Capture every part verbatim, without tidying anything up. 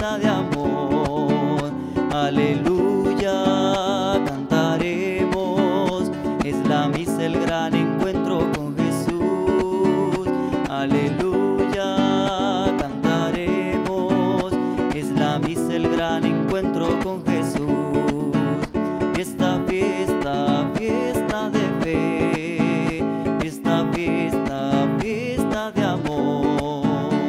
fiesta de amor. Aleluya, cantaremos, es la misa el gran encuentro con Jesús. Aleluya, cantaremos, es la misa el gran encuentro con Jesús. Fiesta, fiesta, fiesta de fe, fiesta, fiesta, fiesta de amor.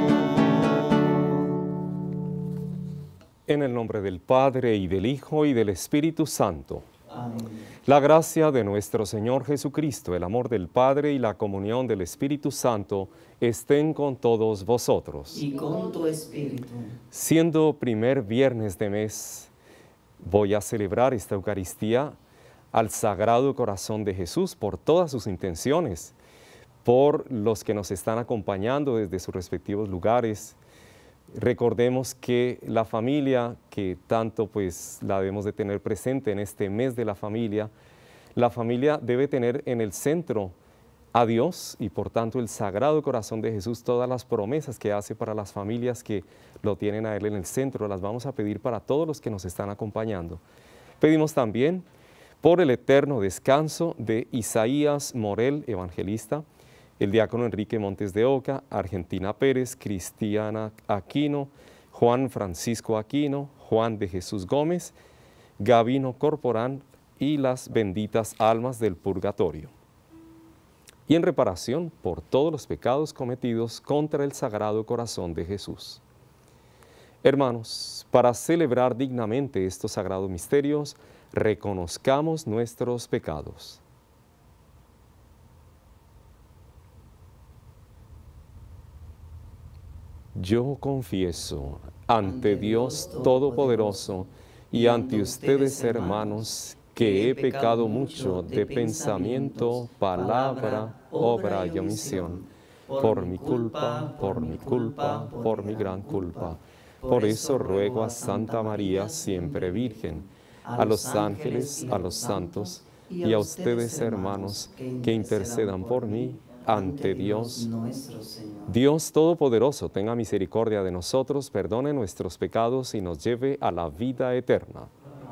En el nombre del Padre, y del Hijo, y del Espíritu Santo. Amén. La gracia de nuestro Señor Jesucristo, el amor del Padre y la comunión del Espíritu Santo estén con todos vosotros. Y con tu espíritu. Siendo primer viernes de mes, voy a celebrar esta Eucaristía al Sagrado Corazón de Jesús por todas sus intenciones, por los que nos están acompañando desde sus respectivos lugares. Recordemos que la familia, que tanto pues la debemos de tener presente en este mes de la familia, la familia debe tener en el centro a Dios y por tanto el Sagrado Corazón de Jesús, todas las promesas que hace para las familias que lo tienen a Él en el centro, las vamos a pedir para todos los que nos están acompañando. Pedimos también por el eterno descanso de Isaías Morel, evangelista, el diácono Enrique Montes de Oca, Argentina Pérez, Cristiana Aquino, Juan Francisco Aquino, Juan de Jesús Gómez, Gabino Corporán y las benditas almas del purgatorio. Y en reparación por todos los pecados cometidos contra el Sagrado Corazón de Jesús. Hermanos, para celebrar dignamente estos sagrados misterios, reconozcamos nuestros pecados. Yo confieso ante Dios Todopoderoso y ante ustedes, hermanos, que he pecado mucho de pensamiento, palabra, obra y omisión, por mi culpa, por mi culpa, por mi gran culpa. Por eso ruego a Santa María, siempre Virgen, a los ángeles, a los santos y a ustedes, hermanos, que intercedan por mí ante Dios nuestro Señor. Dios Todopoderoso, tenga misericordia de nosotros, perdone nuestros pecados y nos lleve a la vida eterna.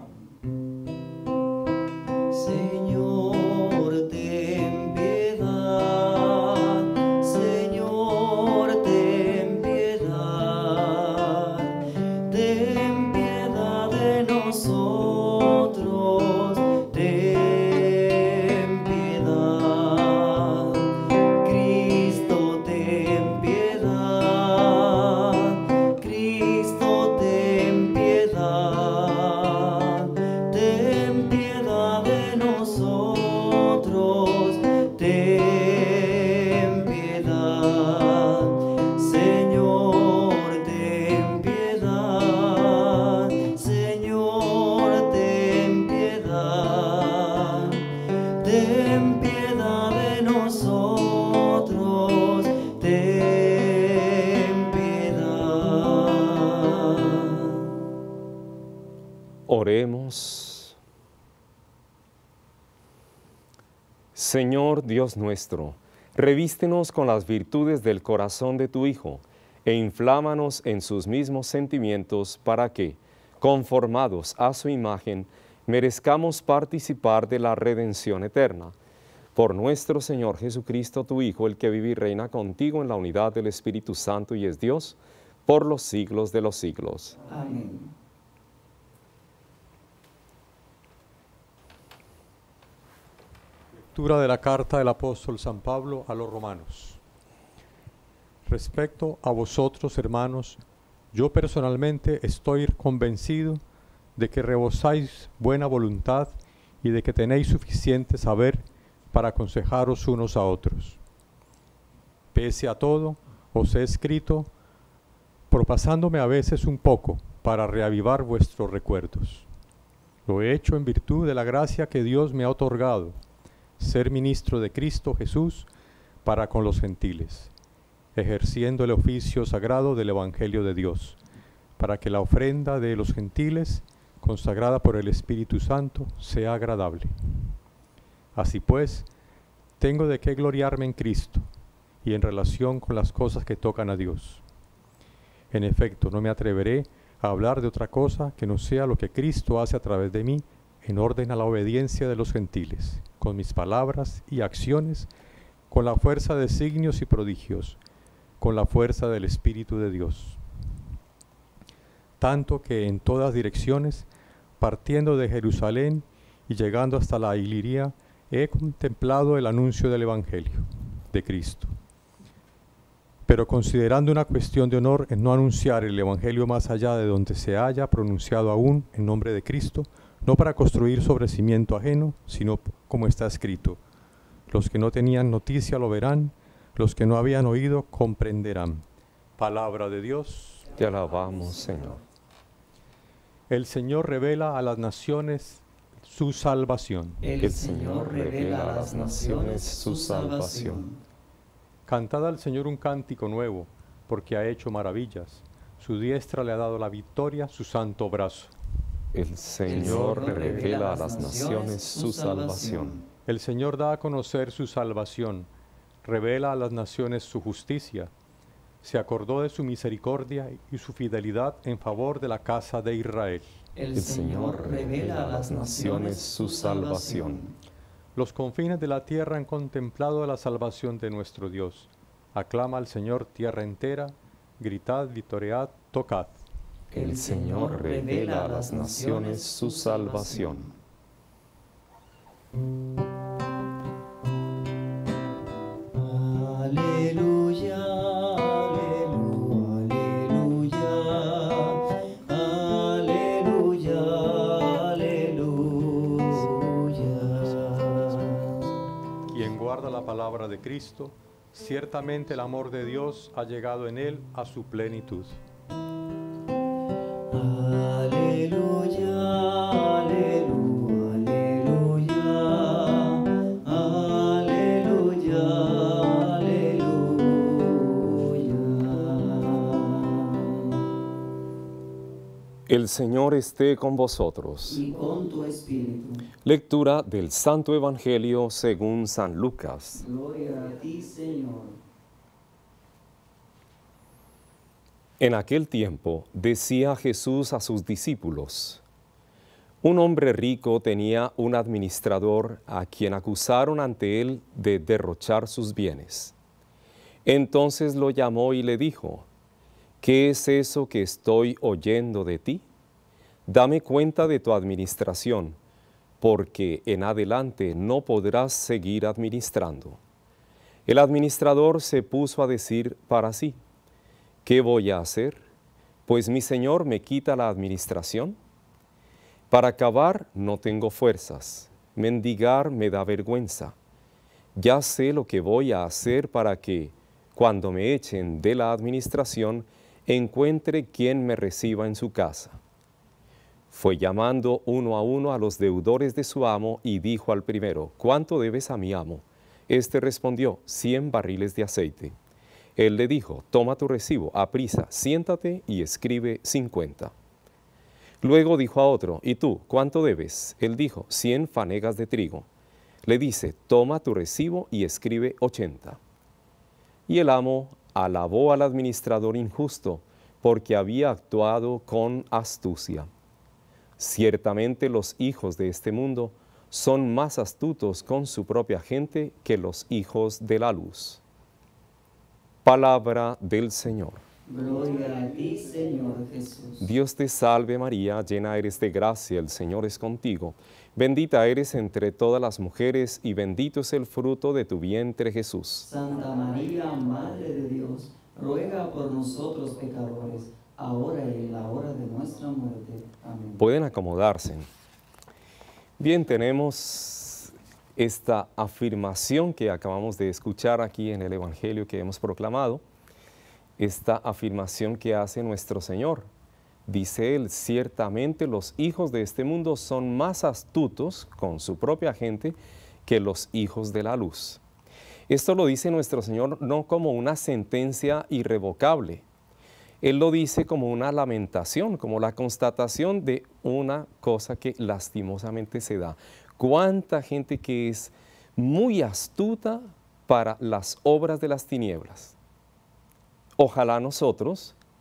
Señor, ten piedad, Señor, ten piedad, ten piedad de nosotros, ten piedad, Cristo, ten piedad, Cristo, ten piedad, ten piedad de nosotros, ten piedad, Señor, ten piedad, Señor, ten piedad, ten piedad de nosotros, ten piedad. Oremos. Señor Dios nuestro, revístenos con las virtudes del corazón de tu Hijo e inflámanos en sus mismos sentimientos para que, conformados a su imagen, merezcamos participar de la redención eterna. Por nuestro Señor Jesucristo, tu Hijo, el que vive y reina contigo en la unidad del Espíritu Santo y es Dios, por los siglos de los siglos. Amén. Lectura de la carta del apóstol San Pablo a los romanos. Respecto a vosotros, hermanos, yo personalmente estoy convencido de que rebosáis buena voluntad y de que tenéis suficiente saber para aconsejaros unos a otros. Pese a todo, os he escrito, propasándome a veces un poco para reavivar vuestros recuerdos. Lo he hecho en virtud de la gracia que Dios me ha otorgado, ser ministro de Cristo Jesús para con los gentiles, ejerciendo el oficio sagrado del Evangelio de Dios, para que la ofrenda de los gentiles, consagrada por el Espíritu Santo, sea agradable. Así pues, tengo de qué gloriarme en Cristo y en relación con las cosas que tocan a Dios. En efecto, no me atreveré a hablar de otra cosa que no sea lo que Cristo hace a través de mí, en orden a la obediencia de los gentiles, con mis palabras y acciones, con la fuerza de signos y prodigios, con la fuerza del Espíritu de Dios. Tanto que en todas direcciones, partiendo de Jerusalén y llegando hasta la Iliria, he contemplado el anuncio del Evangelio de Cristo. Pero considerando una cuestión de honor en no anunciar el Evangelio más allá de donde se haya pronunciado aún en nombre de Cristo, no para construir sobre cimiento ajeno, sino como está escrito: los que no tenían noticia lo verán, los que no habían oído comprenderán. Palabra de Dios. Te alabamos, Señor. El Señor revela a las naciones su salvación. El Señor revela a las naciones su salvación. Cantad al Señor un cántico nuevo, porque ha hecho maravillas. Su diestra le ha dado la victoria, su santo brazo. El Señor revela a las naciones su salvación. El Señor da a conocer su salvación, revela a las naciones su justicia. Se acordó de su misericordia y su fidelidad en favor de la casa de Israel. El Señor revela a las naciones su salvación. Los confines de la tierra han contemplado la salvación de nuestro Dios. Aclama al Señor tierra entera, gritad, vitoread, tocad. El Señor revela a las naciones su salvación. Aleluya, aleluya, aleluya, aleluya. Quien guarda la palabra de Cristo, ciertamente el amor de Dios ha llegado en él a su plenitud. Aleluya, aleluya, aleluya, aleluya. El Señor esté con vosotros. Y con tu espíritu. Lectura del Santo Evangelio según San Lucas. Gloria a ti, Señor. En aquel tiempo decía Jesús a sus discípulos: un hombre rico tenía un administrador a quien acusaron ante él de derrochar sus bienes. Entonces lo llamó y le dijo: ¿qué es eso que estoy oyendo de ti? Dame cuenta de tu administración, porque en adelante no podrás seguir administrando. El administrador se puso a decir para sí: ¿qué voy a hacer? Pues mi Señor me quita la administración. Para acabar no tengo fuerzas, mendigar me da vergüenza. Ya sé lo que voy a hacer para que, cuando me echen de la administración, encuentre quien me reciba en su casa. Fue llamando uno a uno a los deudores de su amo y dijo al primero: ¿cuánto debes a mi amo? Este respondió: cien barriles de aceite. Él le dijo: toma tu recibo, aprisa, siéntate y escribe cincuenta. Luego dijo a otro: ¿y tú, cuánto debes? Él dijo: cien fanegas de trigo. Le dice: toma tu recibo y escribe ochenta. Y el amo alabó al administrador injusto, porque había actuado con astucia. Ciertamente los hijos de este mundo son más astutos con su propia gente que los hijos de la luz. Palabra del Señor. Gloria a ti, Señor Jesús. Dios te salve María, llena eres de gracia, el Señor es contigo. Bendita eres entre todas las mujeres y bendito es el fruto de tu vientre Jesús. Santa María, Madre de Dios, ruega por nosotros pecadores, ahora y en la hora de nuestra muerte. Amén. Pueden acomodarse. Bien, tenemos esta afirmación que acabamos de escuchar aquí en el Evangelio que hemos proclamado, esta afirmación que hace nuestro Señor. Dice Él: ciertamente los hijos de este mundo son más astutos con su propia gente que los hijos de la luz. Esto lo dice nuestro Señor no como una sentencia irrevocable. Él lo dice como una lamentación, como la constatación de una cosa que lastimosamente se da. Cuánta gente que es muy astuta para las obras de las tinieblas. Ojalá nosotros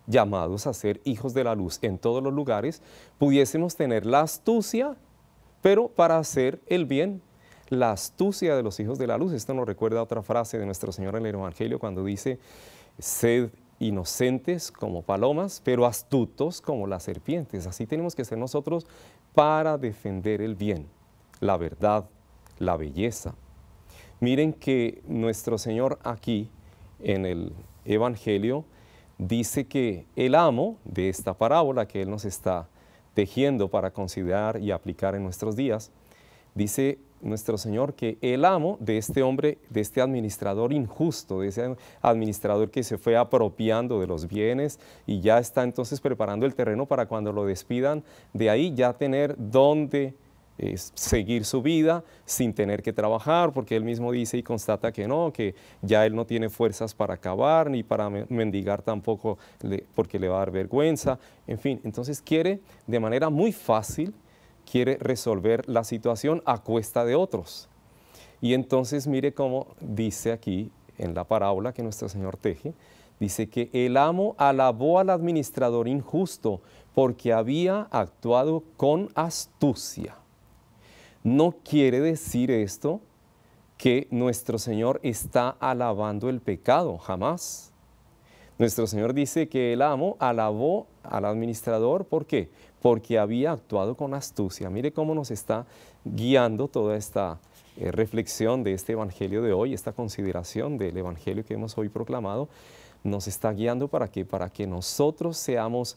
llamados a ser hijos de la luz en todos los lugares, pudiésemos tener la astucia, pero para hacer el bien. La astucia de los hijos de la luz. Esto nos recuerda a otra frase de nuestro Señor en el Evangelio cuando dice, sed inocentes como palomas, pero astutos como las serpientes. Así tenemos que ser nosotros para defender el bien, la verdad, la belleza. Miren que nuestro Señor aquí en el Evangelio dice que el amo de esta parábola que Él nos está tejiendo para considerar y aplicar en nuestros días, dice nuestro Señor que el amo de este hombre, de este administrador injusto, de ese administrador que se fue apropiando de los bienes y ya está entonces preparando el terreno para cuando lo despidan, de ahí ya tener dónde eh, seguir su vida sin tener que trabajar, porque él mismo dice y constata que no, que ya él no tiene fuerzas para acabar ni para mendigar tampoco, le, porque le va a dar vergüenza, en fin, entonces quiere de manera muy fácil quiere resolver la situación a cuesta de otros. Y entonces mire cómo dice aquí en la parábola que nuestro Señor teje, dice que el amo alabó al administrador injusto porque había actuado con astucia. No quiere decir esto que nuestro Señor está alabando el pecado, jamás. Nuestro Señor dice que el amo alabó al administrador, ¿por qué? Porque había actuado con astucia. Mire cómo nos está guiando toda esta eh, reflexión de este evangelio de hoy, esta consideración del evangelio que hemos hoy proclamado, nos está guiando para qué? Para que nosotros seamos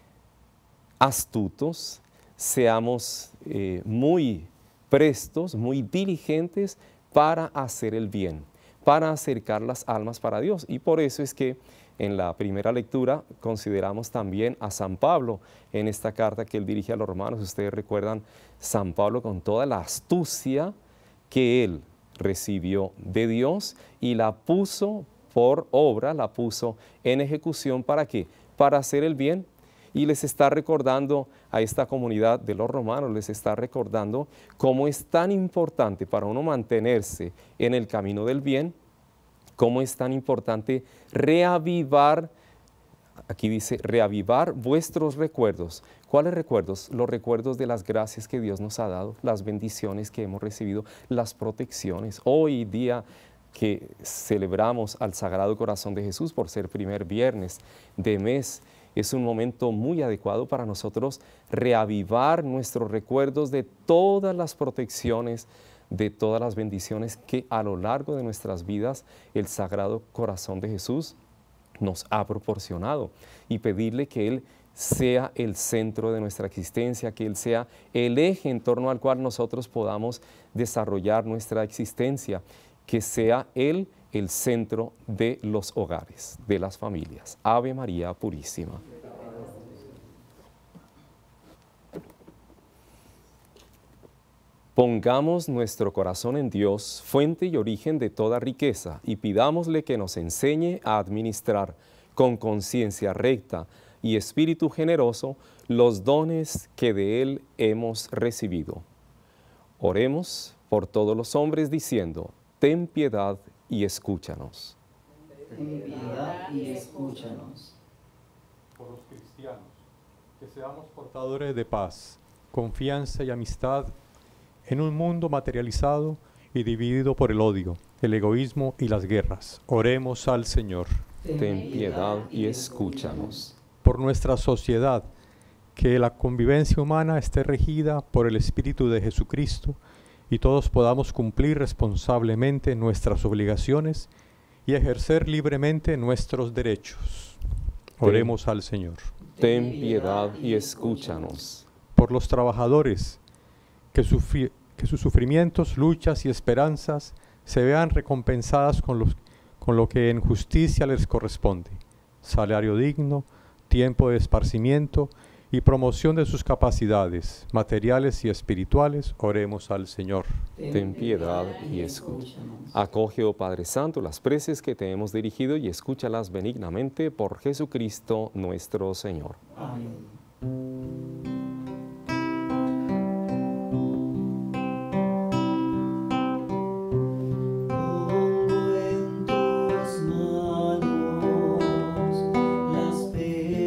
astutos, seamos eh, muy prestos, muy diligentes para hacer el bien, para acercar las almas para Dios. Y por eso es que en la primera lectura consideramos también a San Pablo en esta carta que él dirige a los romanos. Ustedes recuerdan San Pablo con toda la astucia que él recibió de Dios y la puso por obra, la puso en ejecución. ¿Para qué? Para hacer el bien. Y les está recordando a esta comunidad de los romanos, les está recordando cómo es tan importante para uno mantenerse en el camino del bien, cómo es tan importante reavivar, aquí dice, reavivar vuestros recuerdos. ¿Cuáles recuerdos? Los recuerdos de las gracias que Dios nos ha dado, las bendiciones que hemos recibido, las protecciones. Hoy día que celebramos al Sagrado Corazón de Jesús por ser primer viernes de mes, es un momento muy adecuado para nosotros reavivar nuestros recuerdos de todas las protecciones, de todas las bendiciones que a lo largo de nuestras vidas el Sagrado Corazón de Jesús nos ha proporcionado y pedirle que Él sea el centro de nuestra existencia, que Él sea el eje en torno al cual nosotros podamos desarrollar nuestra existencia, que sea Él el centro de los hogares, de las familias. Ave María Purísima. Pongamos nuestro corazón en Dios, fuente y origen de toda riqueza, y pidámosle que nos enseñe a administrar con conciencia recta y espíritu generoso los dones que de Él hemos recibido. Oremos por todos los hombres diciendo, ten piedad y escúchanos. Ten piedad y escúchanos. Por los cristianos, que seamos portadores de paz, confianza y amistad en un mundo materializado y dividido por el odio, el egoísmo y las guerras. Oremos al Señor. Ten piedad y escúchanos. Por nuestra sociedad, que la convivencia humana esté regida por el Espíritu de Jesucristo y todos podamos cumplir responsablemente nuestras obligaciones y ejercer libremente nuestros derechos. Oremos al Señor. Ten piedad y escúchanos. Por los trabajadores, que, sufri- que sus sufrimientos, luchas y esperanzas se vean recompensadas con, los, con lo que en justicia les corresponde, salario digno, tiempo de esparcimiento y promoción de sus capacidades materiales y espirituales. Oremos al Señor. Ten piedad y escúchanos. Acoge, oh Padre Santo, las preces que te hemos dirigido y escúchalas benignamente por Jesucristo nuestro Señor. Amén. Pongo en tus manos las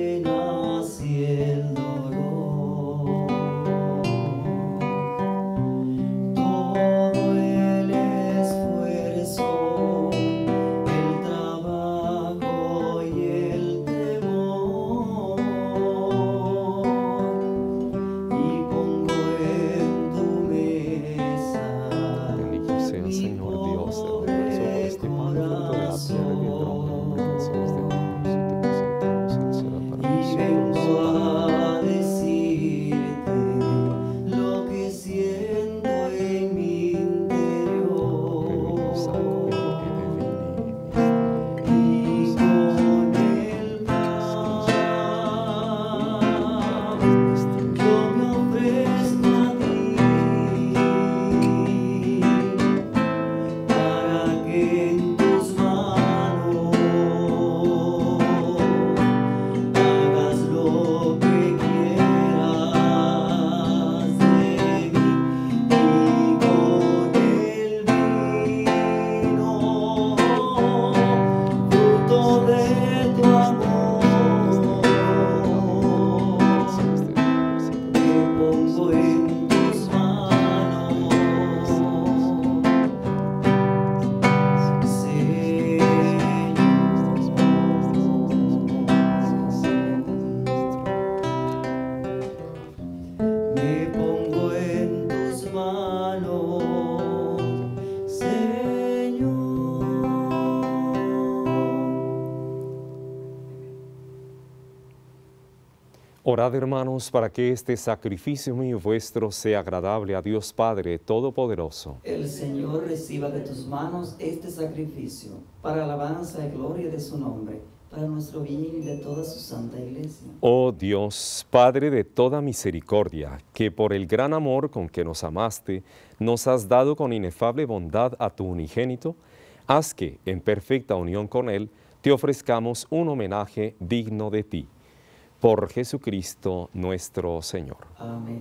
Orad, hermanos, para que este sacrificio mío y vuestro sea agradable a Dios Padre Todopoderoso. El Señor reciba de tus manos este sacrificio, para alabanza y gloria de su nombre, para nuestro bien y de toda su santa iglesia. Oh Dios, Padre de toda misericordia, que por el gran amor con que nos amaste, nos has dado con inefable bondad a tu unigénito, haz que, en perfecta unión con Él, te ofrezcamos un homenaje digno de ti. Por Jesucristo nuestro Señor. Amén.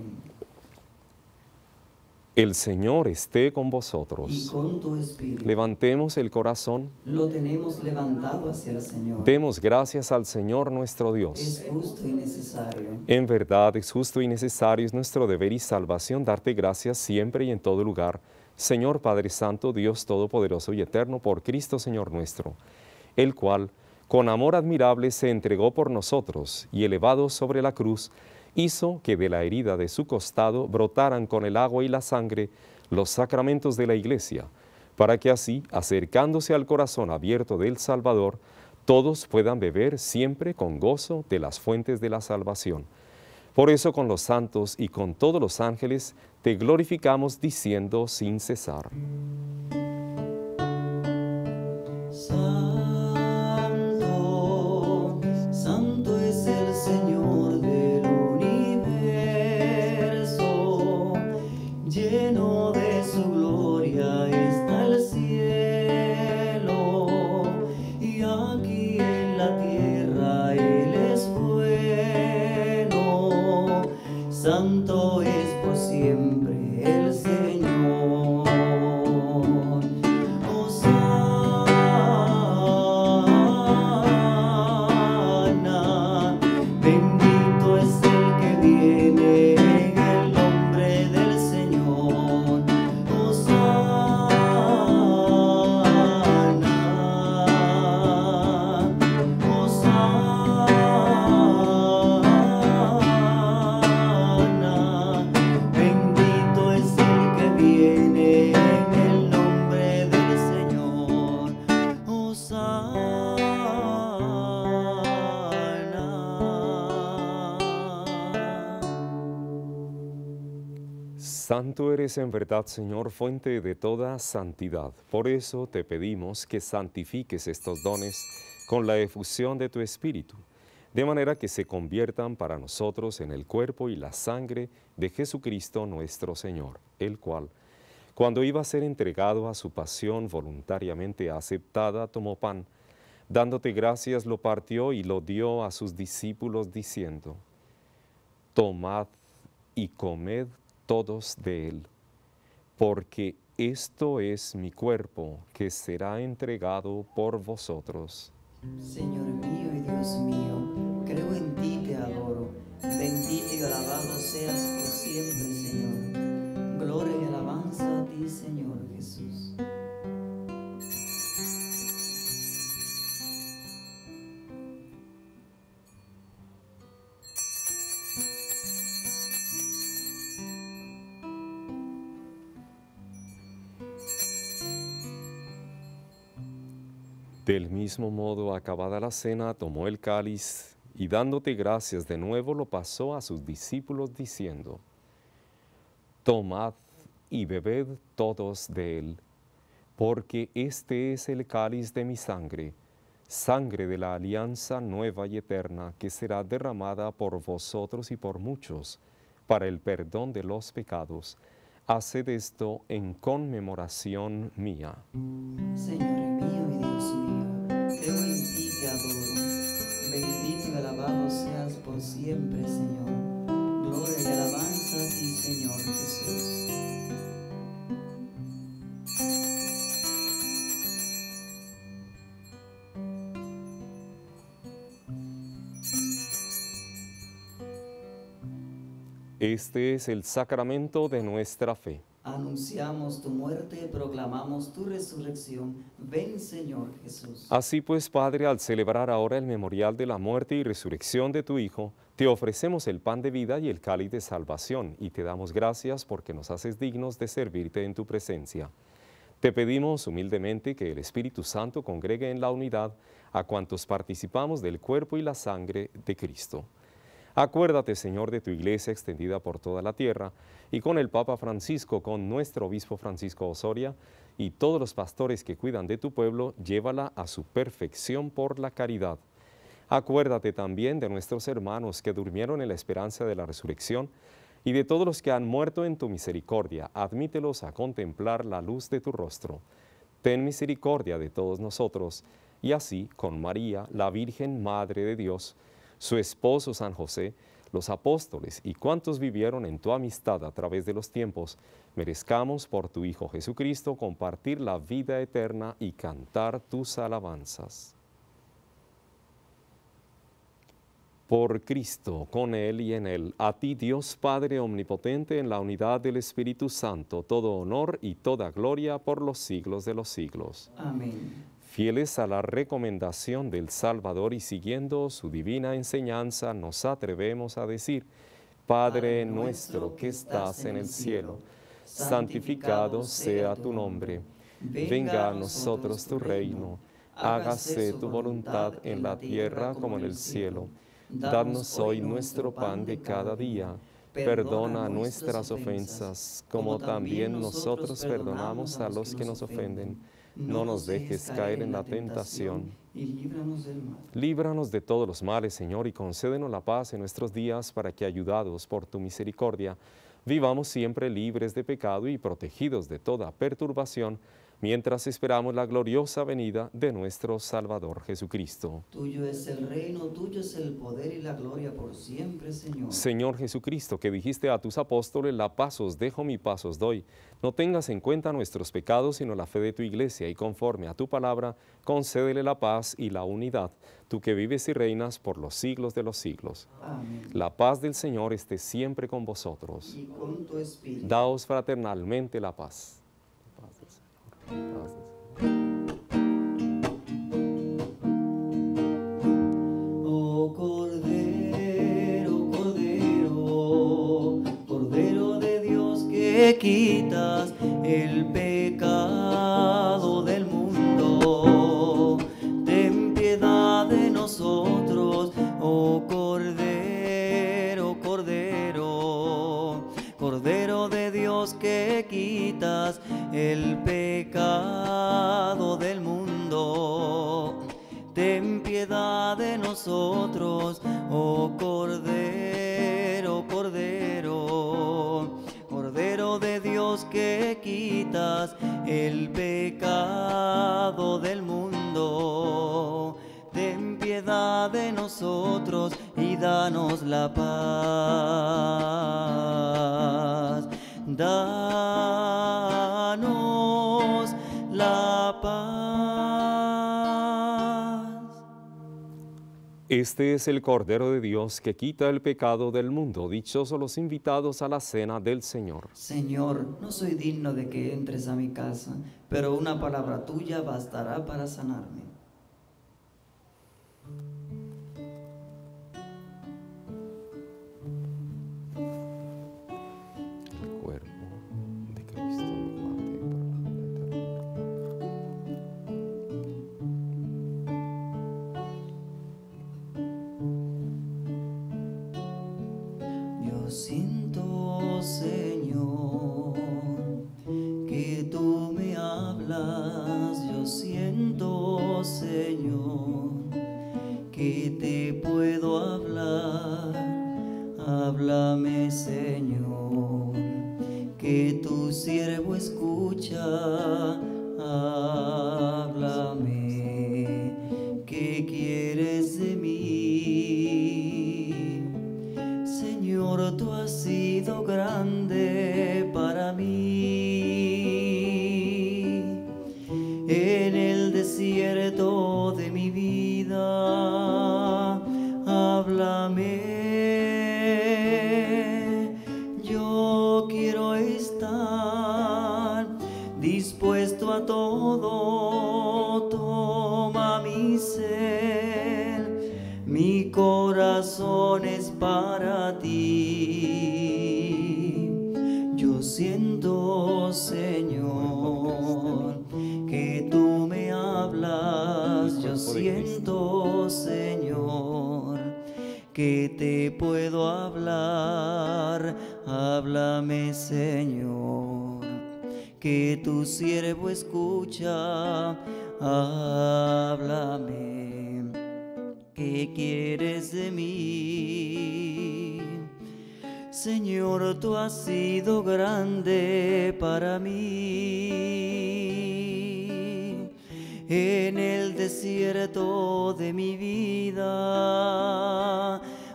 El Señor esté con vosotros. Y con tu espíritu. Levantemos el corazón. Lo tenemos levantado hacia el Señor. Demos gracias al Señor nuestro Dios. Es justo y necesario. En verdad es justo y necesario, es nuestro deber y salvación darte gracias siempre y en todo lugar, Señor Padre Santo, Dios Todopoderoso y Eterno, por Cristo Señor nuestro, el cual, con amor admirable, se entregó por nosotros y elevado sobre la cruz, hizo que de la herida de su costado brotaran con el agua y la sangre los sacramentos de la Iglesia, para que así, acercándose al corazón abierto del Salvador, todos puedan beber siempre con gozo de las fuentes de la salvación. Por eso con los santos y con todos los ángeles te glorificamos diciendo sin cesar. Santo, santo es el Señor del universo, lleno de su gloria está el cielo, y aquí en la tierra Él es bueno, santo es por siempre el Señor. Hosana, bendito es el que viene en el nombre del Señor. Hosana, Hosana, bendito es el que viene en el nombre del Señor. Hosana. Santo eres en verdad, Señor, fuente de toda santidad. Por eso te pedimos que santifiques estos dones con la efusión de tu Espíritu, de manera que se conviertan para nosotros en el cuerpo y la sangre de Jesucristo nuestro Señor, el cual, cuando iba a ser entregado a su pasión voluntariamente aceptada, tomó pan, dándote gracias lo partió y lo dio a sus discípulos diciendo: Tomad y comed todos de él, porque esto es mi cuerpo que será entregado por vosotros. Señor mío y Dios mío, creo en ti, te adoro. Bendito y alabado seas por siempre, Señor. Gloria y alabanza a ti, Señor Jesús. Del mismo modo, acabada la cena, tomó el cáliz y dándote gracias de nuevo lo pasó a sus discípulos diciendo: Tomad y bebed todos de él, porque este es el cáliz de mi sangre, sangre de la alianza nueva y eterna que será derramada por vosotros y por muchos para el perdón de los pecados. Haced esto en conmemoración mía. Señor mío y Dios mío, creo en ti, te adoro. Bendito y alabado seas por siempre, Señor. Gloria y alabanza a ti, Señor Jesús. Este es el sacramento de nuestra fe. Anunciamos tu muerte, proclamamos tu resurrección. Ven, Señor Jesús. Así pues, Padre, al celebrar ahora el memorial de la muerte y resurrección de tu Hijo, te ofrecemos el pan de vida y el cáliz de salvación, y te damos gracias porque nos haces dignos de servirte en tu presencia. Te pedimos humildemente que el Espíritu Santo congregue en la unidad a cuantos participamos del cuerpo y la sangre de Cristo. Acuérdate, Señor, de tu iglesia extendida por toda la tierra, y con el Papa Francisco, con nuestro obispo Francisco Osoria, y todos los pastores que cuidan de tu pueblo, llévala a su perfección por la caridad. Acuérdate también de nuestros hermanos que durmieron en la esperanza de la resurrección, y de todos los que han muerto en tu misericordia, admítelos a contemplar la luz de tu rostro. Ten misericordia de todos nosotros, y así, con María, la Virgen Madre de Dios, su esposo San José, los apóstoles y cuantos vivieron en tu amistad a través de los tiempos, merezcamos por tu Hijo Jesucristo compartir la vida eterna y cantar tus alabanzas. Por Cristo, con Él y en Él, a ti Dios Padre Omnipotente, en la unidad del Espíritu Santo, todo honor y toda gloria por los siglos de los siglos. Amén. Fieles a la recomendación del Salvador y siguiendo su divina enseñanza, nos atrevemos a decir: Padre nuestro que estás en el cielo, santificado sea tu nombre. Venga a nosotros tu reino. Hágase tu voluntad en la tierra como en el cielo. Danos hoy nuestro pan de cada día. Perdona nuestras ofensas, como también nosotros perdonamos a los que nos ofenden. No nos dejes caer en la tentación, y líbranos del mal. Líbranos de todos los males, Señor, y concédenos la paz en nuestros días, para que, ayudados por tu misericordia, vivamos siempre libres de pecado y protegidos de toda perturbación, mientras esperamos la gloriosa venida de nuestro Salvador Jesucristo. Tuyo es el reino, tuyo es el poder y la gloria por siempre, Señor. Señor Jesucristo, que dijiste a tus apóstoles: la paz os dejo, mi paz os doy. No tengas en cuenta nuestros pecados, sino la fe de tu iglesia, y conforme a tu palabra, concédele la paz y la unidad, tú que vives y reinas por los siglos de los siglos. Amén. La paz del Señor esté siempre con vosotros. Y con tu espíritu. Daos fraternalmente la paz. La paz del Señor. La paz del Señor. Oh Cordero, Cordero, Cordero de Dios, que quitas el pecado del mundo, ten piedad de nosotros. Oh Cordero, Cordero, Cordero de Dios, que quitas el pecado del mundo, ten piedad de nosotros. Oh Cordero, Cordero, Cordero de Dios, que quitas el pecado del mundo, ten piedad de nosotros y danos la paz. Danos la paz. Este es el Cordero de Dios que quita el pecado del mundo. Dichosos los invitados a la cena del Señor. Señor, no soy digno de que entres a mi casa, pero una palabra tuya bastará para sanarme. El cuerpo de Cristo me guarde por la vida eterna. Yo siento, Señor, que tú me hablas. Yo siento, Señor, que te puedo hablar. Háblame, Señor, que tu siervo escucha. Háblame, ¿qué quieres de mí? Señor, tú has sido grande para mí. En el desierto de mi vida, háblame. Yo quiero estar dispuesto a todo. Toma mi ser, mi corazón es para ti. Yo siento, Señor, que tú me hablas. Yo siento, Señor, que te puedo hablar. Háblame, Señor, que tu siervo escucha. Háblame, ¿qué quieres de mí? Señor, tú has sido grande para mí. En el desierto de mi vida,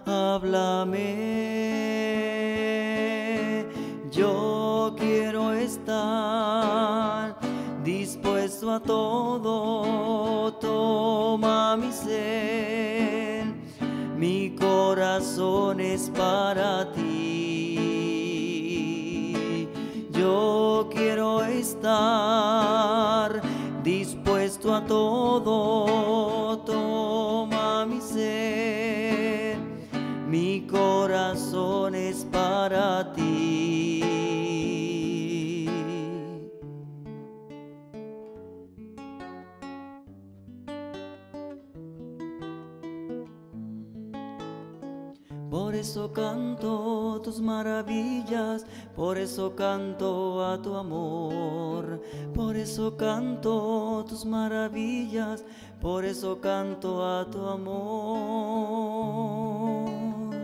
háblame. Yo quiero estar dispuesto a todo. Toma mi ser, mi corazón es para ti. Yo quiero estar dispuesto a todo. Toma mi ser, mi corazón es para ti. Por eso canto tus maravillas, por eso canto a tu amor, por eso canto tus maravillas, por eso canto a tu amor.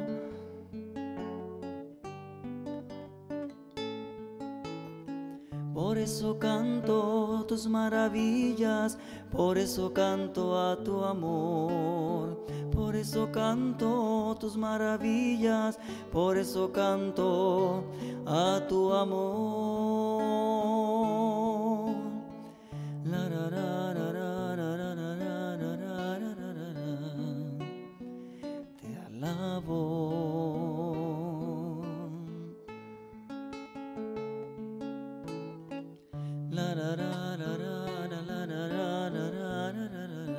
Por eso canto tus maravillas, por eso canto a tu amor. Por eso canto tus maravillas, por eso canto a tu amor. La, ra, ra, ra, ra, ra, ra, ra, ra, ra, ra, ra, ra. Te alabo. La, ra, ra, ra, ra, ra, ra, ra, ra, ra, ra, ra, ra.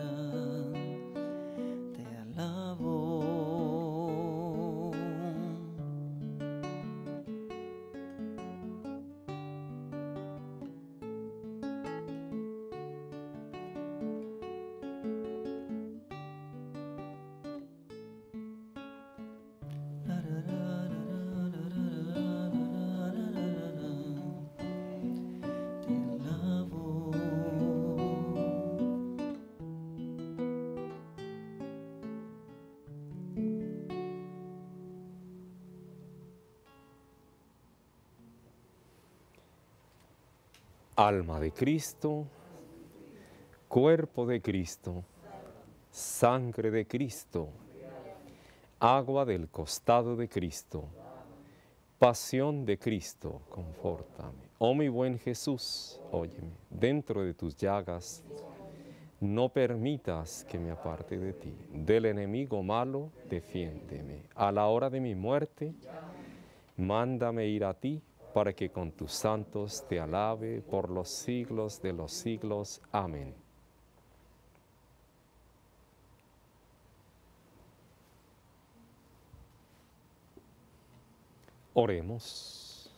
Alma de Cristo, cuerpo de Cristo, sangre de Cristo, agua del costado de Cristo, pasión de Cristo, confórtame. Oh mi buen Jesús, óyeme, dentro de tus llagas, no permitas que me aparte de ti. Del enemigo malo, defiéndeme. A la hora de mi muerte, mándame ir a ti, para que con tus santos te alabe por los siglos de los siglos. Amén. Oremos.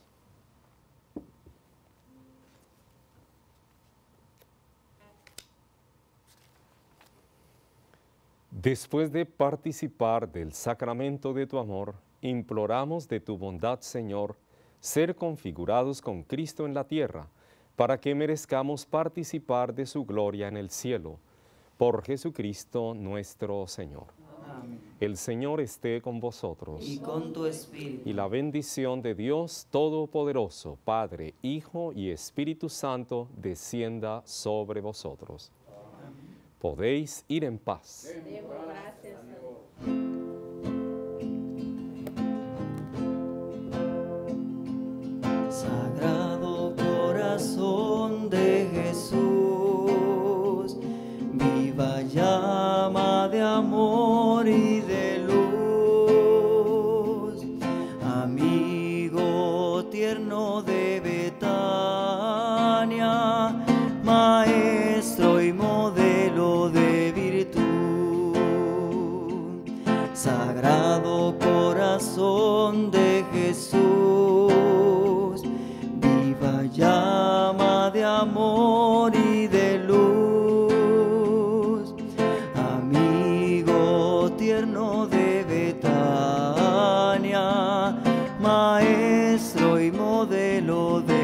Después de participar del sacramento de tu amor, imploramos de tu bondad, Señor, ser configurados con Cristo en la tierra, para que merezcamos participar de su gloria en el cielo. Por Jesucristo nuestro Señor. Amén. El Señor esté con vosotros. Y con tu espíritu. Y la bendición de Dios Todopoderoso, Padre, Hijo y Espíritu Santo, descienda sobre vosotros. Amén. Podéis ir en paz. Demos gracias a Dios. Sagrado corazón de Jesús, viva llama de amor y de luz, amigo tierno de Betania, maestro y modelo de virtud. Sagrado corazón de Jesús, llama de amor y de luz, amigo tierno de Betania. Maestro y modelo de